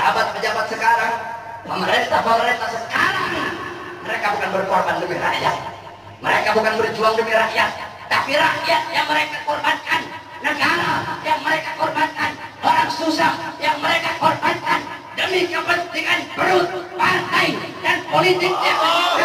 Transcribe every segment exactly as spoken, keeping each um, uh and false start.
pejabat-pejabat sekarang, pemerintah-pemerintah sekarang, mereka bukan berkorban demi rakyat, mereka bukan berjuang demi rakyat, tapi rakyat yang mereka korbankan, negara yang mereka korbankan, orang susah yang mereka korbankan demi kepentingan perut, partai, dan politiknya.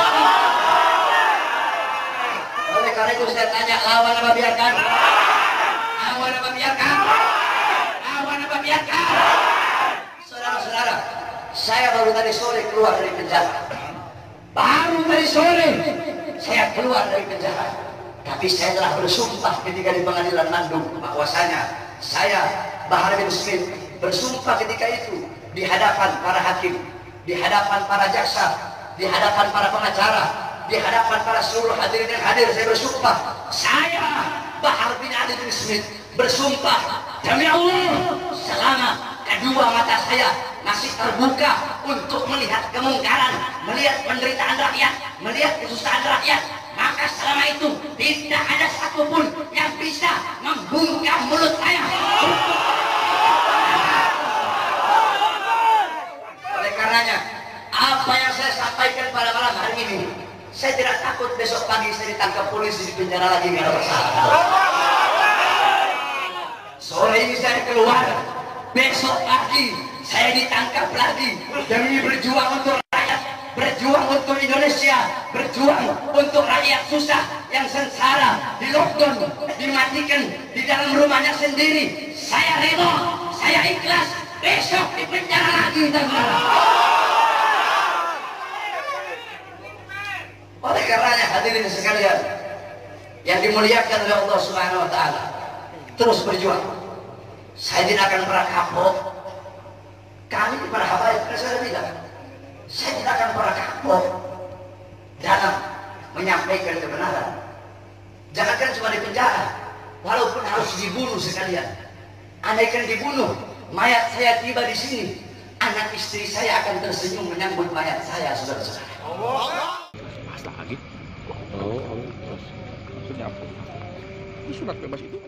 Oleh karena itu saya tanya, lawan apa biarkan? Lawan apa biarkan? Lawan apa biarkan? Saudara-saudara, saya baru tadi sore keluar dari penjara. Baru tadi sore saya keluar dari penjara. Tapi saya telah bersumpah ketika di pengadilan Bandung bahwasanya saya, Bahar bin Smith, bersumpah ketika itu di hadapan para hakim, di hadapan para jaksa, di hadapan para pengacara, di hadapan para seluruh hadirin yang hadir, saya bersumpah, saya Bahar bin Ali bin Smith bersumpah demi Allah, selama kedua mata saya masih terbuka untuk melihat kemungkaran, melihat penderitaan rakyat, melihat kesusahan rakyat, maka selama itu tidak ada satupun yang bisa membungkam mulut saya. Oleh karenanya, apa yang saya sampaikan pada malam hari ini, saya tidak takut besok pagi saya ditangkap polisi di penjara lagi, nggak ada masalah. Sore ini saya keluar, besok pagi saya ditangkap lagi demi berjuang untuk rakyat, berjuang untuk Indonesia, berjuang untuk rakyat susah yang sengsara, di lockdown, dimatikan di dalam rumahnya sendiri. Saya rela, saya ikhlas, besok di penjara lagi. Oleh karenanya hadirin sekalian yang dimuliakan oleh Allah Subhanahu wa taala, terus berjuang. Saya tidak akan pernah kapok. Kami para habaib, saya bilang, saya tidak akan pernah kapok dalam menyampaikan kebenaran. Jangankan cuma di penjara, walaupun harus dibunuh sekalian. Andaikan dibunuh, mayat saya tiba di sini, anak istri saya akan tersenyum menyambut mayat saya, saudara-saudara. Pas lagi. Oh, maksudnya apa? Surat bebas itu